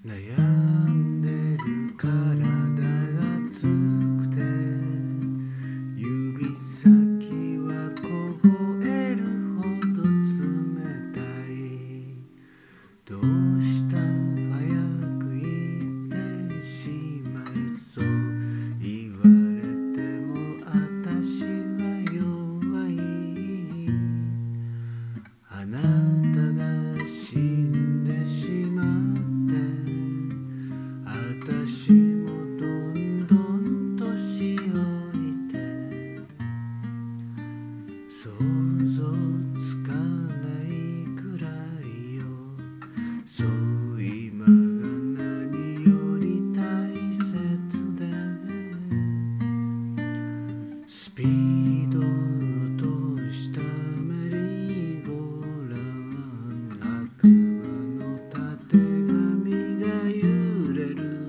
悩んでる体が熱くて指先は凍えるほど冷たい。どうした早く言ってしまえそう言われても私は弱い。あなたが死んでしまって私もどんどん年老いて想像つかないくらいよ。そう今が何より大切でスピードを落としたメリーゴーラン悪魔のたてがみが揺れる。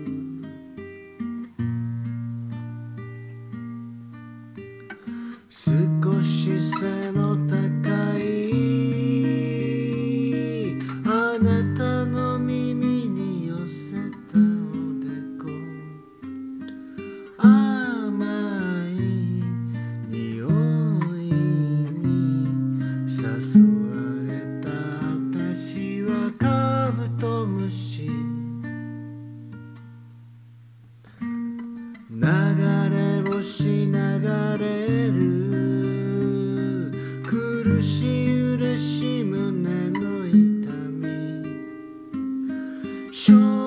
少し背の高いあなたの耳に寄せたおでこ甘い匂いに誘われた私はカブトムシ。流れ星流れる苦しい嬉しい胸の痛み。